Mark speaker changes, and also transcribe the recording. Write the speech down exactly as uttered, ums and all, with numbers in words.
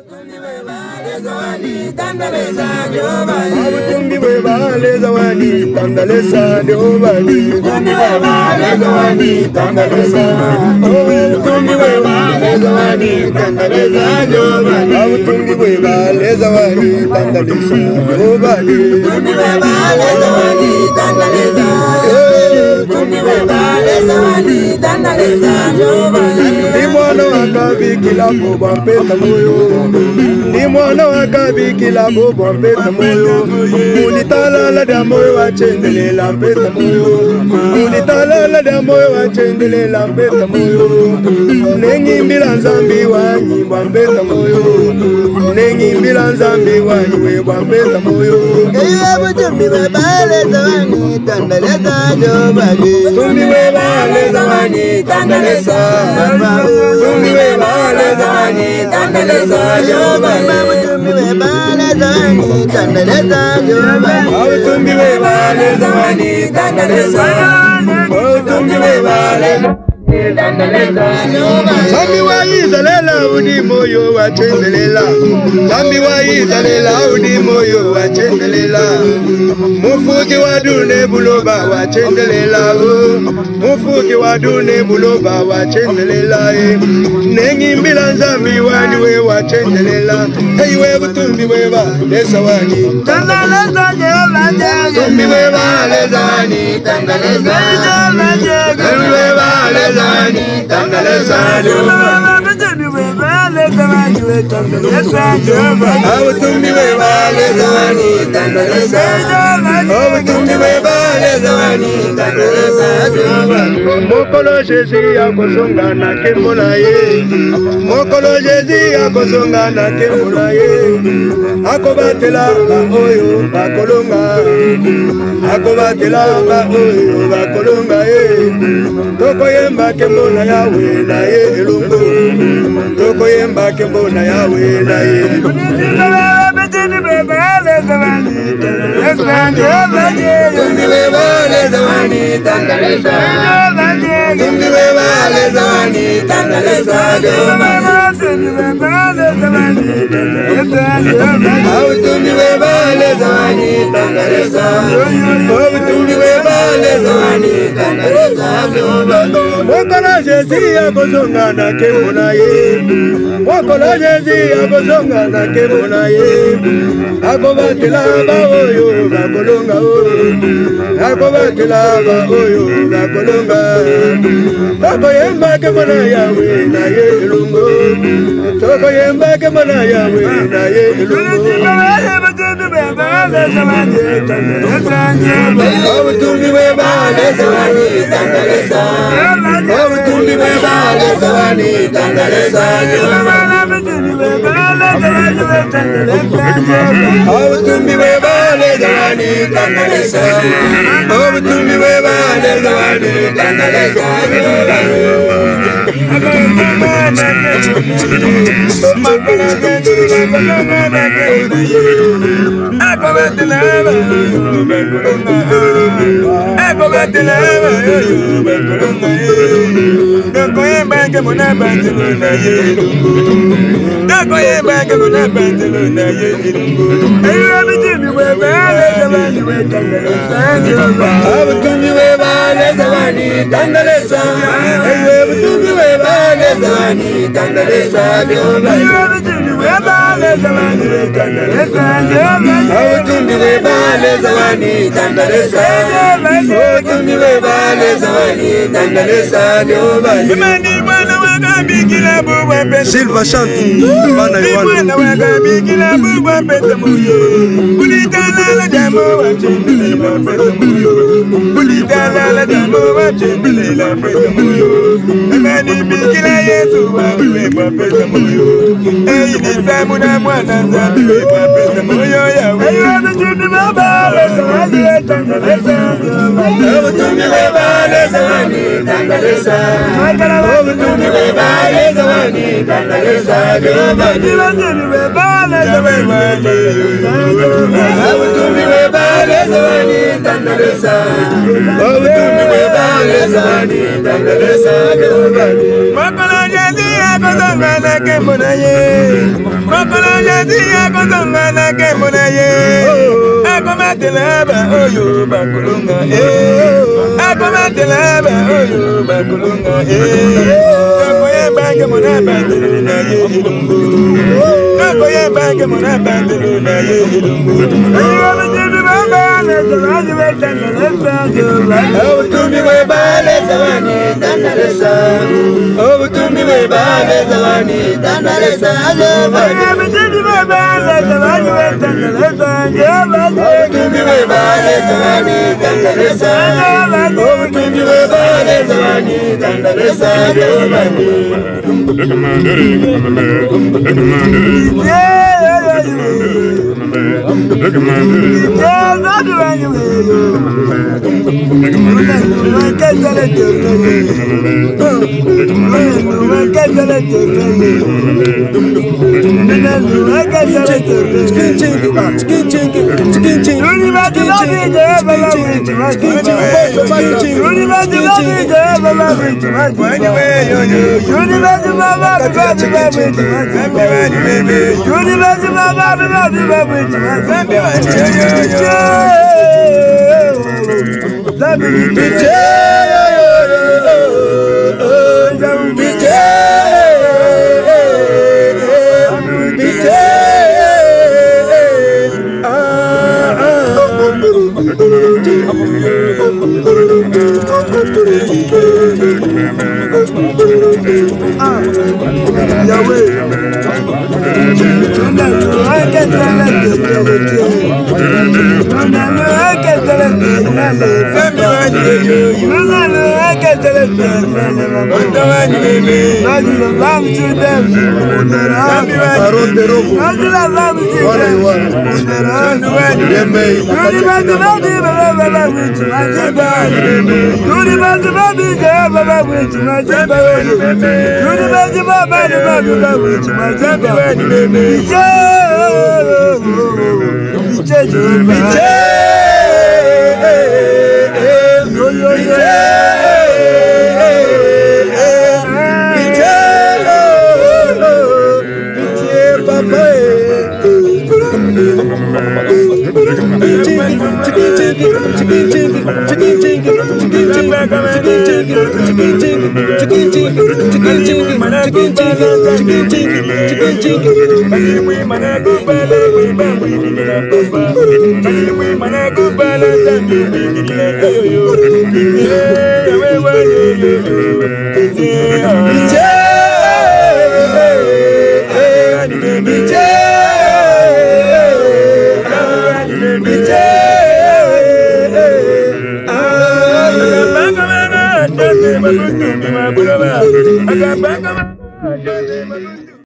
Speaker 1: Abutumbi webale zawani tandalesa diobani. Abutumbi webale zawani tandalesa. Abutumbi webale zawani tandalesa diobani. Abutumbi webale zawani tandalesa diobani. Abutumbi webale zawani tandalesa. Abutumbi webale zawani tandalesa diobani. Ni mwana wakabi kila boba peta moyo. Ni mwana wakabi kila boba peta moyo. Unitala la da moyo wachendele la peta moyo. Unitala la da moyo wachendele la peta moyo. Nengi milanzambi wanyi bambeta moyo. Nengi milanzambi wanyi bambeta moyo. Eya butumbi webale zawani tandalesa jobali. Butumbi webale zawani tandalesa. Butumbi webale zawani tandalesa jobali. Butumbi webale zawani tandalesa jobali. Butumbi webale zawani tandalesa. Butumbi webale Zambi wa izalela udi moyo wa chendelela. Zambi wa izalela udi moyo wa chendelela. Mufuki wa dune buloba wa chendelela. Mufuki wa dune buloba wa chendelela. Nengi mbila zambi waniwe wa chendelela. Hey we butumbi weba lesa wani tandalesa jeba jeba. Butumbi weba lesa wani tandalesa jeba jeba. Hey weba lesa Zawani, tandalesa jobani. Butumbi webale zawani, tandalesa jobani. Butumbi webale zawani, tandalesa jobani. Butumbi webale zawani, tandalesa jobani. Mokolo Jezi akosonga na kembola ye. Mokolo Jezi akosonga na kembola ye. Akobatela ba oyo bakolonga. Akobatela ba oyo bakolonga ye. Toko yemba kembona yawe na ye elungu. Toko yemba kembona yawe na ye. Butumbi webale zawani, tandalesa jobani. Butumbi webale zawani, tandalesa jobani. Butumbi webale zawani, tandalesa jobani. Butumbi webale zawani, tandalesa jobani. Butumbi webale zawani, tandalesa. Butumbi webale zawani, tandalesa jobani. Mokolo Jezi akosonga na kemona ye. Mokolo Jezi akosonga na kemona ye. Akobatela ba oyo bakolonga o. Akobatela ba oyo bakolonga. Toko yemba kemona yawe na ye elungo. Toko yemba kemona yawe na ye elungo. Butumbi webale zawani tandalesa. Butumbi webale zawani tandalesa jobani. Butumbi webale zawani tandalesa. Butumbi webale zawani tandalesa. Butumbi webale zawani tandalesa jobani. Butumbi webale zawani tandalesa. Butumbi webale zawani tandalesa jobani. Butumbi webale zawani tandalesa jobani. Butumbi webale zawani tandalesa jobani. Butumbi webale zawani tandalesa jobani. Silva chante bana Yohana. Makala bage mona ye akoma teleba oyo bakulunga eh akoma teleba oyo bakulunga eh akoye bage mona bandeluna ye ilungu akoye bage mona bandeluna ye ilungu ayo mjini baba le zawani wetangalesa oh tumi we bale zawani dandalesa oh tumi we bale zawani dandalesa ayo mjini baba le zawani wetangalesa oh tumi we bale zawani dandalesa oh tumi we bale zawani dandalesa look at my dude. Yeah, not the way you I got back on my